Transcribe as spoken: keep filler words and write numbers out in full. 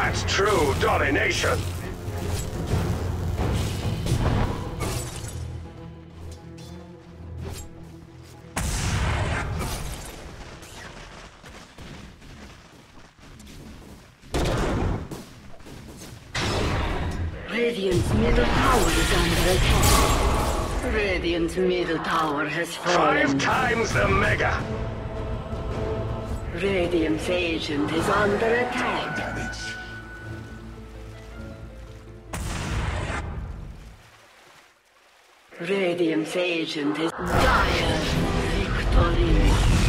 That's true domination. Radiant's middle tower is under attack. Radiant's middle tower has fallen. Five times the mega. Radiant's agent is under attack. Damage. Radiant's agent is dire. Victory.